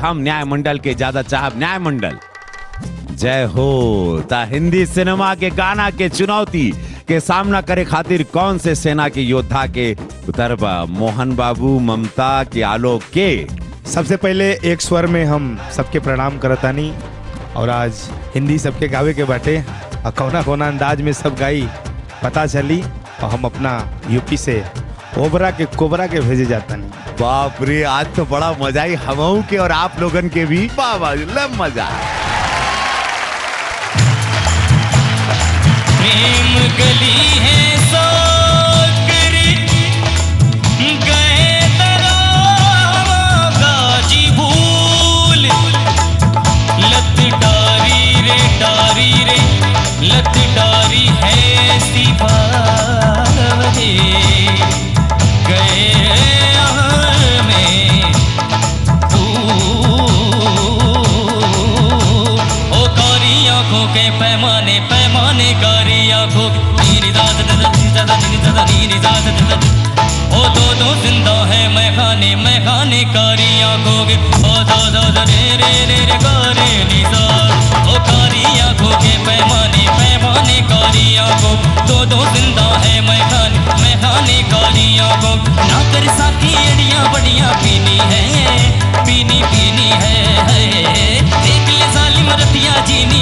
हम न्याय मंडल के ज्यादा चाहब न्याय मंडल जय हो। ता हिंदी सिनेमा के गाना के चुनौती के सामना करे खातिर कौन से सेना के योद्धा के उतरबा? मोहन बाबू, ममता के, आलोक के? सबसे पहले एक स्वर में हम सबके प्रणाम करतानी और आज हिंदी सबके गावे के बाटे और कौना कौना अंदाज में सब गाई पता चली और हम अपना यूपी से ओबरा के कोबरा के भेजे जाता नहीं। बाप रे, आज तो बड़ा मजा आई हमहू के और आप लोगन के भी। बाबा मजा प्रेम गली है लत डारी है सिपाही गए में ओ कारी आंखों के पैमाने पैमाने कारी आंखों ओ दो जिंदा है मैं खाने कारी आंखों के ओ दो रे रे निजा ओ कारी आंखों के पैमाने पैमाने कारी आंखों दो जिंदा है मैं खाने कारी आंखों ना कर साथी एड़ियां बड़ियां पीनी है पीनी है देख ले जालिम रतिया जीनी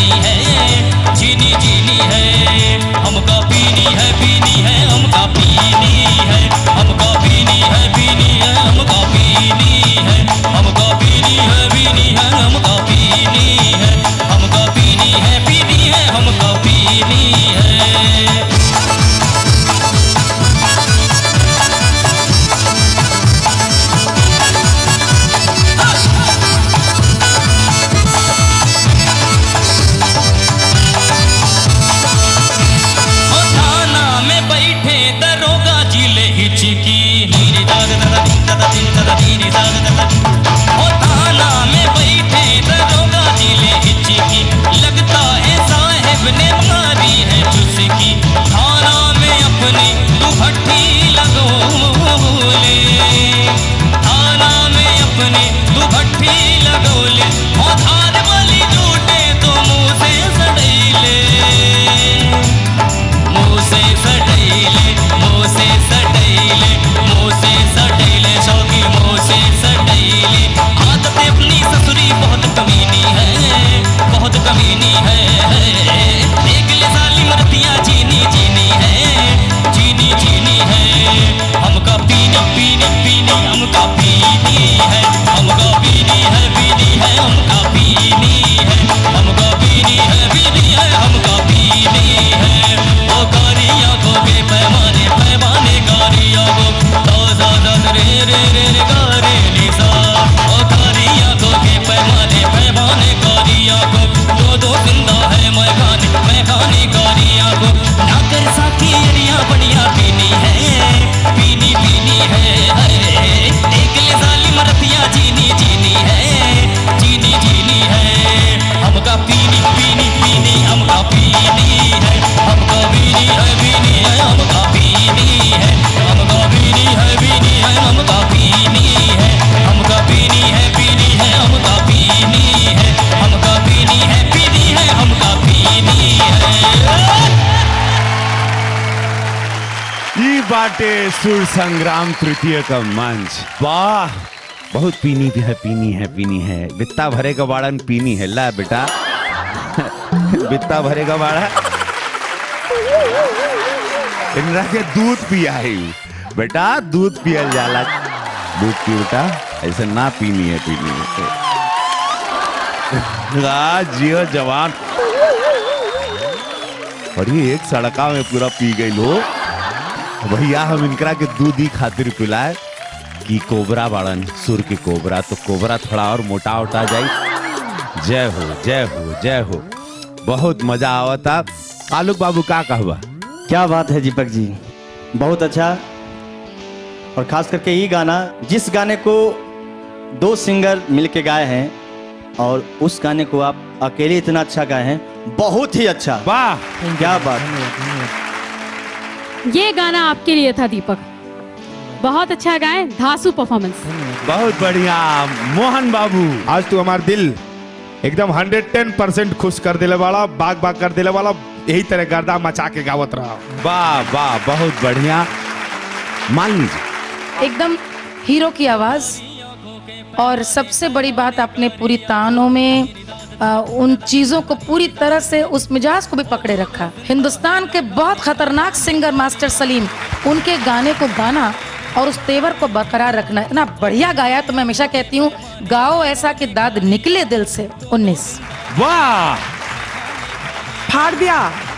है हमका पीनी है हमका पीनी है हमका पीनी है हमका पीनी है हमका पीनी है हमका पीनी है हमका पीनी है हमका पीनी है। लगता है साहेब ने मारी है चुस्की थाना में अपनी दुपट्टी लगो ले थाना में अपनी दुपट्टी लगो ले और धार वाली लूटे तो मुँह से सड़ैले शौकी मुँह से सड़ैले आदत अपनी ससुरी बहुत कमीनी है देख ले जालिम रतियां जीनी है हमका पीनी हमका पीनी है हमका पीनी है हमका पीनी है हमका पीनी है हमका पीनी है ओ कारी आंखों के पैमाने कारी आंखों रे गारे निसा ओ कारी आंखों के पैमाने कारी आंखों दो जिंदा है मैं खाने कारी आंखों ना कर साथी एड़ियां बड़ियां पीनी है देख ले जालिम रतियां जीनी है हमका पीनी हमका पीनी है हमका पीनी है हमका पीनी है हमका पीनी है हमका पीनी है हमका पीनी है हमका पीनी है हमका पीनी है हमका पीनी है। ये बाटे सुर संग्राम तृतीय का मंच। वाह, बहुत पीनी है बित्ता भरे का बाड़न पीनी है। ला बेटा बित्ता भरे का बाड़ा इनरा के दूध पियाई बेटा, दूध पियल जाला, दूध पी बेटा, ऐसे ना पीनी है जियो जवान। और ये एक सड़का में पूरा पी गई लो भैया। हम इनकरा के दूध ही खातिर पिलाए कि कोबरा बाड़न, सुर के कोबरा, तो कोबरा थोड़ा और मोटा उठा जाए। जय हो जय हो जय हो, बहुत मजा आवता। आलोक बाबू का कहवा? क्या बात है दीपक जी, बहुत अच्छा। और खास करके ये गाना, जिस गाने को दो सिंगर मिलके गाए हैं और उस गाने को आप अकेले इतना अच्छा गाए हैं, बहुत ही अच्छा। वाह क्या बात। ये गाना आपके लिए था दीपक, बहुत अच्छा गाए, धांसू परफॉर्मेंस। बहुत बढ़िया मोहन बाबू। आज तू हमार दिल एकदम 110% खुश कर दिले वाला, बाग बाग कर दिले वाला, यही तरह गर्दा मचा के गावत रहा। वाह वाह बहुत बढ़िया। मान लीजिए एकदम हीरो की आवाज, और सबसे बड़ी बात आपने पूरी तानों में उन चीजों को पूरी तरह से उस मिजाज को भी पकड़े रखा। हिंदुस्तान के बहुत खतरनाक सिंगर मास्टर सलीम, उनके गाने को गाना और उस तेवर को बरकरार रखना, इतना बढ़िया गाया। तो मैं हमेशा कहती हूँ गाओ ऐसा कि दाद निकले दिल से। 19 वाह फाड़ दिया।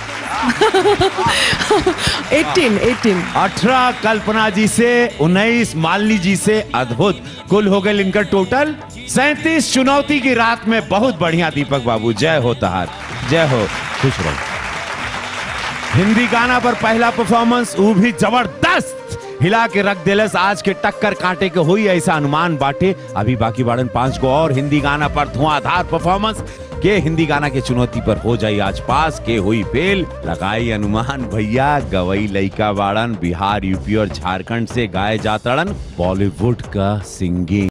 18 कल्पना जी से, 19 मालिनी जी से। अद्भुत। कुल हो गए इनका टोटल 37। चुनौती की रात में बहुत बढ़िया दीपक बाबू, जय हो तहार, जय हो, खुश रहो। हिंदी गाना पर पहला परफॉर्मेंस वो भी जबरदस्त, हिला के रख दिलस। आज के टक्कर कांटे के हुई ऐसा अनुमान बाटे। अभी बाकी बाड़न 5 को और हिंदी गाना पर धुआंधार परफॉर्मेंस के हिंदी गाना के चुनौती पर हो जाई आज पास, के हुई फेल। लगाई अनुमान भैया, गवई लइका बाड़न, बिहार, यूपी और झारखंड से गाए जातड़न बॉलीवुड का सिंगिंग।